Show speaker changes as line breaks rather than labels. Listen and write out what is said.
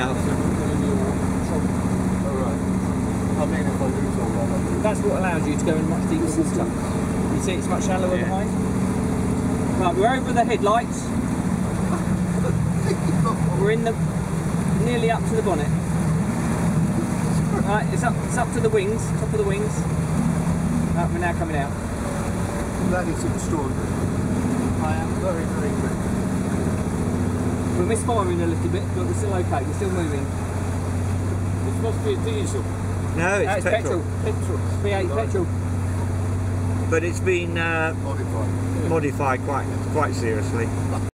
out.
I mean, if I lose all that,
That's what allows you to go in much deeper water. You see it's much shallower behind. Right, we're over the headlights. We're in the nearly up to the bonnet. Right, it's up to the wings, top of the wings. Right, we're now coming out.
that is extraordinary. I am very, very grateful.
We're misfiring a little bit, but we're still okay. We're still moving.
This must be a diesel.
No, it's petrol.
Petrol. V8 petrol.
But it's been
Modified.
modified quite seriously.